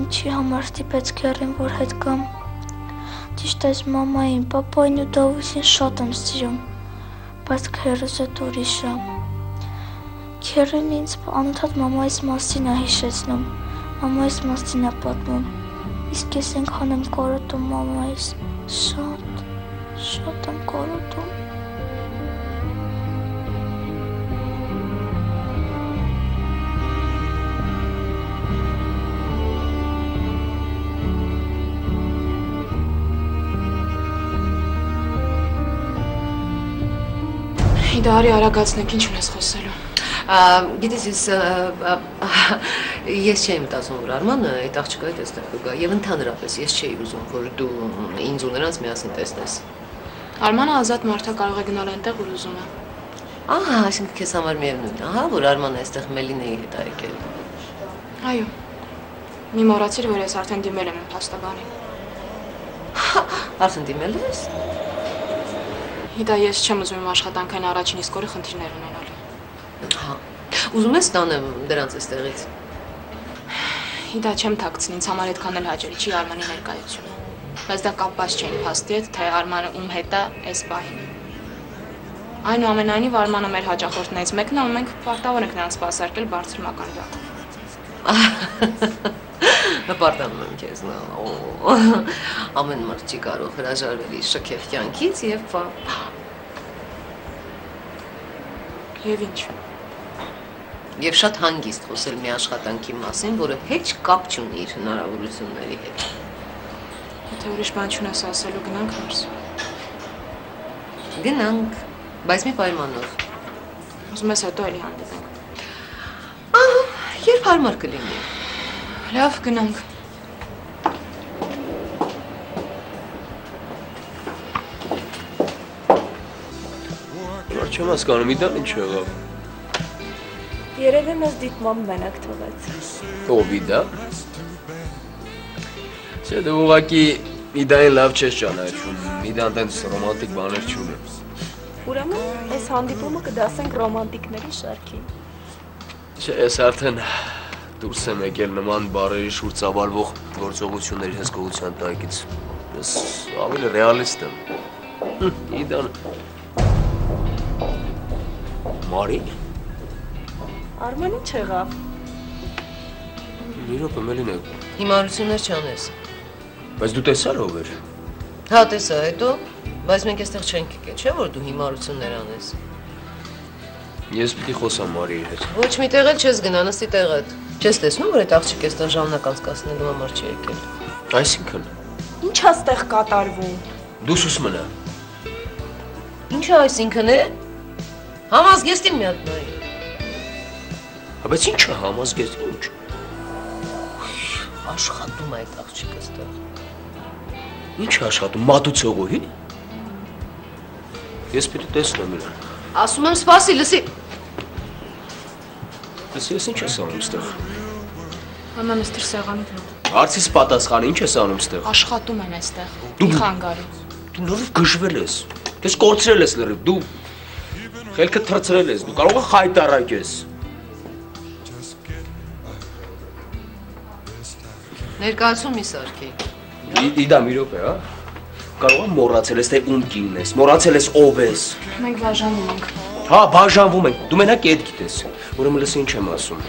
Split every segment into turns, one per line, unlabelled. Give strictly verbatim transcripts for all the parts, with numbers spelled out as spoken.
ինչի համար ստիպեց քեռին, որ հետ գամ։ Ճիշտ այս մամային, պապային ու Դավթին շատ եմ սիրում, բայց քեռս էդ ուրիշ է։ Քեռին ինձ անընդհատ մամայիս մասին է հիշեցնում, մամայիս մասին է պատմում, իսկ ես այնքան եմ կարոտում մամայիս, շատ, շատ եմ կարոտում։
Իդարի արագացնեք, ինչ ունես խոսելու։
Գիտես, ես չէի մտածում, որ Արմանը այդ աղջիկը այդ այստեղ կգա, եւ ընդհանրապես ես չէի ուզում, որ դու ինձ ու նրանց միասին տեսնես։
Արմանը ազատ մարդ է, կարող է գնալ այնտեղ, որ ուզում է։
Ահա, այսինքն քեզ համար միևնույն է, հա, որ Արմանը այստեղ Մելինեի հետ է եկել։
Այո։ Մի մոռացիր, որ ես արդեն դիմել եմ փաստաբանին։
Արդեն դիմել ես։
Իդա ես չեմ ուզում իմ աշխատանքային առաջին իսկ օրը խնդիրներ ունենալ։
Հա, ուզում ես տանեմ դրանց այստեղից։
Իդա չեմ թաքցնի, ինձ համար այդքան էլ հաճելի չի Արմանի ներկայությունը։ Բայց դա կապված չէ իմ փաստի հետ, թե Արմանը ում հետ է այս պահին։ Այնուամենայնիվ Արմանը մեր հաճախորդներից մեկն է, ու մենք պարտավոր ենք նրան սպասարկել բարձր մակարդակով։
Պարտանում եմ քեզ, ամեն մարդ չի կարող հրաժարվել իր շքեղ կյանքից եւ
Եվ ինչ։
Եվ շատ հանգիստ խոսել մի աշխատանքի մասին, որը հեչ կապ չունի իր հնարավորությունների հետ։
Եթե ուրիշ բան չունես ասելու, գնանք ներս։
Գնանք, բայց մի պայմանով։
Ուզում ես հետո էլի հանդիպենք։
Ահա, երբ հարմար կլինի։
Լավ, գնանք։
Չեմ հասկանում, Իդան ինչ եղավ։
Երևի մեզ դիտմամբ մենակ թողեց։
Ով Իդա։ Չէ, դու ուղղակի Իդային լավ չես ճանաչում, Իդան տենց ռոմանտիկ բաներ չունի։
Ուրեմն, այս հանդիպումը կդասենք ռոմանտիկների շարքին։
Չէ, ես արդեն դուրս եմ եկել նման բառերի շուրջ ծավալվող գործողությունների հսկողության տակից։ Ես ավելի ռեալիստ եմ։ Իդան Մարի։
Արմեն ինչ եղավ։
Մի րոպե Մելինե։
Հիմարություններ չանես։
Բայց դու տեսար ով էր։
Հա, տեսա, հետո, բայց մենք այստեղ չենք եկել, չէ՞ որ դու հիմարություններ անես։
Ես պիտի խոսամ Մարիի հետ։
Ոչ մի տեղ էլ չես գնա, նստի տեղդ։ Չես տեսնում, որ այդ աղջիկը այստեղ ժամանակ անցկացնելու համար չի եկել։
Այսինքն։
Ինչ է այստեղ կատարվում։
Դու սուս մնա։
Ինչը այսինքն է։ Համազգեստին մի հատ նայ։
Բայց ինչ է համազգեստին ինչ։
Աշխատում է այդ աղջիկը այստեղ։
Ինչ է աշխատում, մատուցողուհի։ Ես պիտի տեսնեմ իրան։
Ասում եմ սպասի, լսի։
Լսի, ես ինչ ես անում այստեղ։
Արման այստեղ սեղանի վրա։
Հարցիս պատասխանը ինչ ես անում այստեղ։
Աշխատում եմ այստեղ։
Դու
խանգարում։
Դու լրիվ գժվել ես։ Քեզ կորցրել ես լրիվ։ Դու խելքը թրծրել ես, դու կարող ես խայտարակես։
Ներկայացում մի սարքի։
Իդա մի րոպե, հա։ Կարող ես մոռացել ես, թե ում կինն ես, մոռացել ես ով ես։
Մենք բաժանվում ենք։
Հա, բաժանվում ենք։ Դու մենակ ետ գիտես։ Ուրեմն լսի ինչ եմ ասում։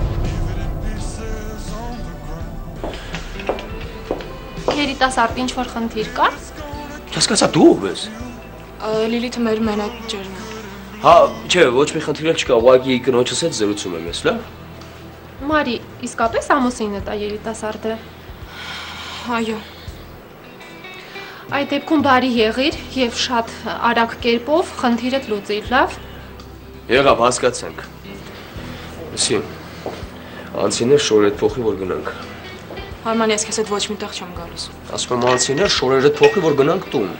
Երիտասարդ ինչ-որ խնդիր կա։
Հասկացա, դու ով ես։
Լիլիթը մեր մենակ ջերն է։
Հա, չէ, ոչ մի խնդիր չկա, ուղղակի կնոջս հետ զրուցում եմ ես, լավ։
Մարի, իսկապես ամուսինն է երիտասարդը։
Այո։
Այդ դեպքում բարի եղիր եւ շատ արագ կերպով խնդիրդ լուծիր, լավ։
Եղավ, հասկացանք։ Լսի, անցիներ շորերդ փոխի, որ գնանք։
Արման, ես քեզ հետ ոչ մի տեղ չեմ գալիս։
Ասում եմ անցիներ շորերդ փոխի, որ գնանք տուն։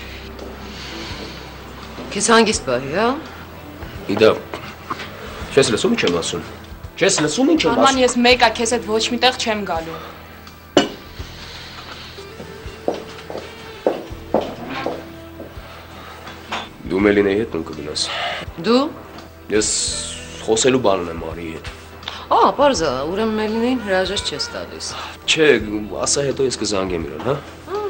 Քեզ հանգիստ բարի, հա։
Իդա, չես լսում ինչ եմ ասում։ Չես լսում ինչ եմ ասում։
Արման, ես մեկա քեզ հետ ոչ մի տեղ չեմ գալու։
Դու Մելինեի հետ տուն կգնաս։
Դու։
Ես խոսելու բան ունեմ Մարիի հետ։
Ահա, բարձա, ուրեմն Մելինեին հրաժեշտ չես տալիս։
Չէ, ասա հետո ես կզանգեմ իրան, հա։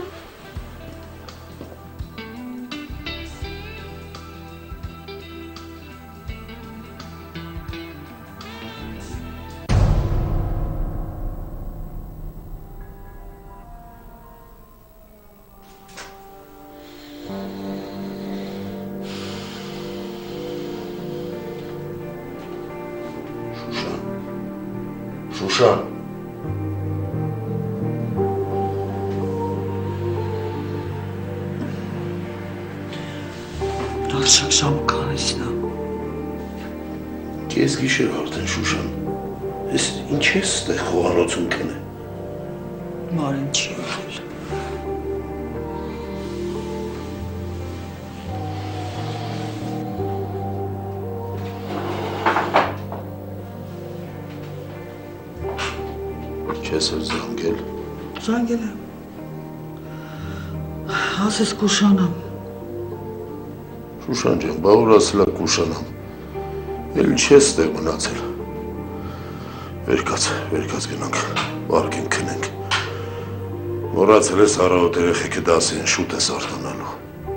Շուշան։
Արշակ ժամը կանեսն է։
Կես գիշեր արդեն Շուշան, ես ինչ ես ստեղ խոհանոցում կն է։
Մարին չի եղել։
Չես էր զանգել։
Զանգել եմ։ Ասես կուշանամ։
Շուշան ջան, բա ուր ասելա կուշանամ։ Էլ չես ստեղ մնացել։ Վերկաց, վերկաց գնանք, բարգենք քնենք։ Մոռացել ես առավոտ երեխեքը դասեն շուտ ես արտանալու։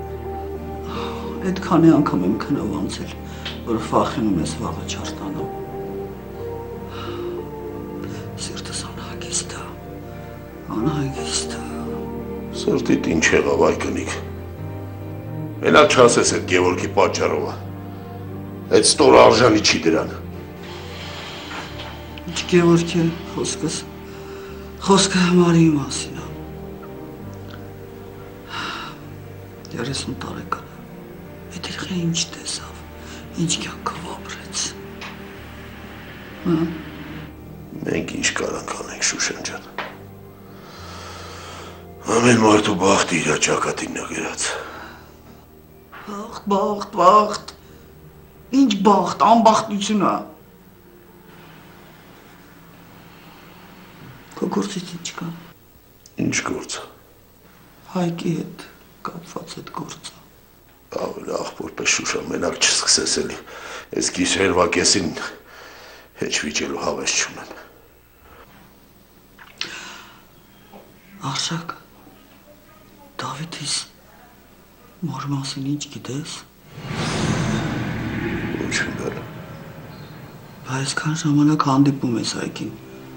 Այդքանի անգամ եմ քնավանցել, որ վախենում ես վաղը չարտանամ։ Սիրտս անհագիստ է, անհագիստ է։
Սրտիդ ինչ եղավ այ կնիկ։ Մենակ չասես այդ Գևորգի պատճառովը։ Այդ ստոր արժանի չի դրան։
Ինչ Գևորգ է խոսքս, խոսքը Մարիի մասին է։ երեսուն տարեկան է, այդ երեխան ինչ տեսավ, ինչ կյանքով ապրեց։
Մենք ինչ կարանք անենք Շուշան ջան։ Ամեն մարդու բախտը իր ճակատին է գրած։
Բախտ, բախտ, բախտ, ինչ բախտ, անբախտություն է։ Քո գործից ինչ կա։
Ինչ գործ։
Հայկի հետ կապված այդ գործը։
Ավելի աղբոր պես Շուշան, մենակ չսկսես էլի, ես գիշերվա կեսին հեչ վիճելու հավես չունեմ։
Արշակ, Դավիթիս մոր մասին ինչ գիտես։
Ինչ ունել։
Բա այսքան ժամանակ հանդիպում ես այգին։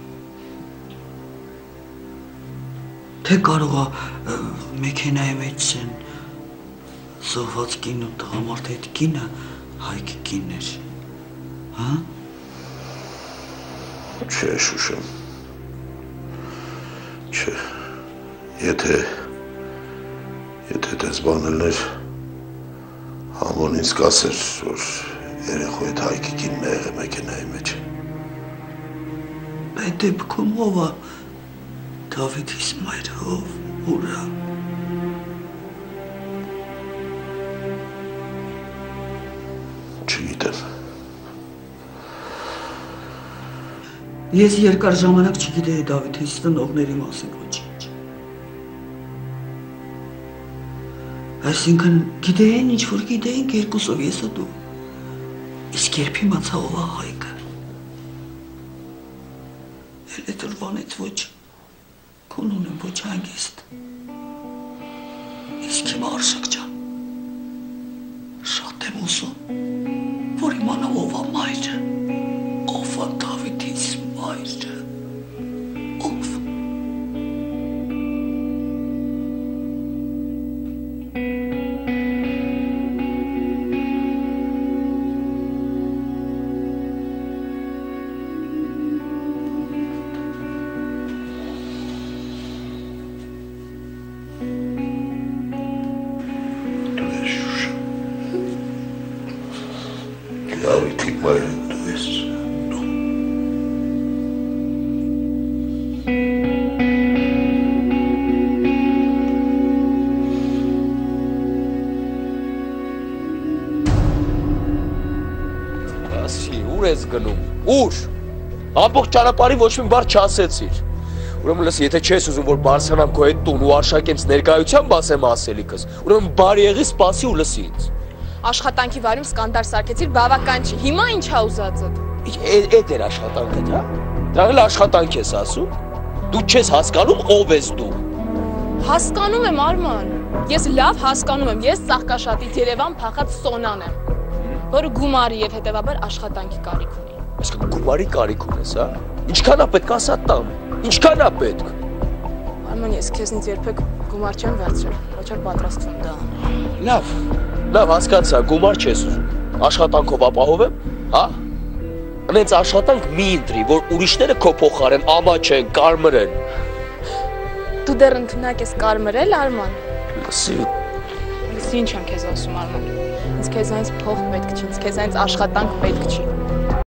Թե կարող է մեքենայի մեջ են զոհված կին ու տղամարդ այդ կինը Հայկի կինն էր, հա։
Չէ Շուշան, չէ, եթե, եթե դες բանելներ, համոն ինձ կասեր, որ երեխու այդ Հայկի կինն է եղել մեքենայի մեջ։
Այդ դեպքում ով է Դավիթիս մայրը, ով ուրա։
Չգիտեմ։
Ես երկար ժամանակ չգիտեի Դավիթիս ծնողների մասին ոչինչ։ Այսինքն գիտեին ինչ որ գիտեինք երկուսով ես ու դու։ Իսկ երբ իմացա ով է Հայկը։ Էլ այդ օրվանից ոչ քունուն եմ ոչ հանգիստ։ Իսկ իմ Արշակ ջան, շատ եմ ուզում, որ իմանամ ով է մայրը, ով է Դավիթիս մայրը, ով։
Դավիթի մայրը դու ես։
Ասի, ուր ես գնում, ուր, ամբողջ ճանապարհի ոչ մի բառ չասեցիր, ուրեմն լսի, եթե չես ուզում, որ բարձրանամ քո հետ տուն ու Արշակենց ներկայությամբ ասեմ ասելիքս, ուրեմն բարի եղի սպասի ու լսի ինձ։
Աշխատանքի վարում սկանդալ սարքեցիր, բավական չի, հիմա ի՞նչ ա ուզածդ։
Էդ էր աշխատանքդ, հա։ Դա էլ աշխատանք ես ասում։ Դու չես հասկանում ով ես դու։
Հասկանում եմ Արման։ Ես լավ հասկանում եմ, ես Ծաղկաշատից Երևան փախած Սոնան եմ, որը գումարի եւ հետեւաբար աշխատանքի կարիք ունի։
Այսինքն գումարի կարիք ունես, հա։ Ինչքան է պետք ասա տամ։ Ինչքան է պետք։
Արման, ես քեզնից երբեք գումար չեմ վերցրել, ոչ էլ պատրաստվում դա անել։
Լավ, լավ հասկացա, գումար չես ուզում։ Աշխատանքով ապահովեմ, հա։ Հենց աշխատանք մի ընտրի, որ ուրիշները քո փոխարեն ամաչեն, կարմրեն։
Դու դեռ ընդունակ ես կարմրել, Արման։
Լսի։
Լսի, ինչ եմ քեզ ասում, Արման։ Ինձ քեզանից փող պետք չի, ինձ քեզանից աշխատանք պետք չի։